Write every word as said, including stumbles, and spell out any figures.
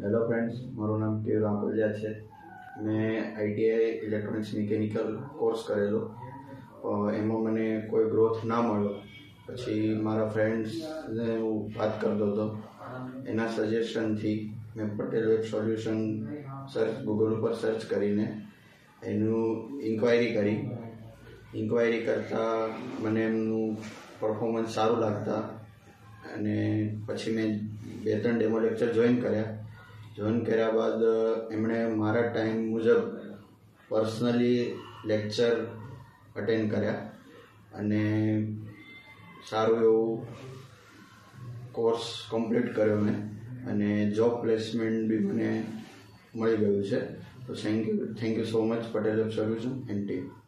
Hello friends, મારું નામ કેયુર આંકોલિયા છે। મેં આઈટીઆઈ ઇલેક્ટ્રોનિક્સ મિકેનિકલ કોર્સ કરેલો, એમાં મને કોઈ ગ્રોથ ના મળ્યો। પછી મારા ફ્રેન્ડ્સને હું વાત કરતો હતો, એના સજેશનથી મેં Patel web solution search Google ઉપર સર્ચ કરીને એનું ઇન્ક્વાયરી કરી ઇન્ક્વાયરી કરતાં મને એમનું પરફોર્મન્સ સારું લાગતા અને પછી મેં બે ત્રણ ડેમો લેક્ચર જોઈન કર્યા જોઈન કર્યા બાદ એમણે મારા ટાઈમ મુજબ પર્સનલી લેક્ચર અટેન્ડ કર્યા અને સારું એવું કોર્સ કમ્પ્લીટ કર્યો મેં અને જોબ પ્લેસમેન્ટ બી મને મળી ગયું છે। તો thank you thank you so much Patel web solution and team.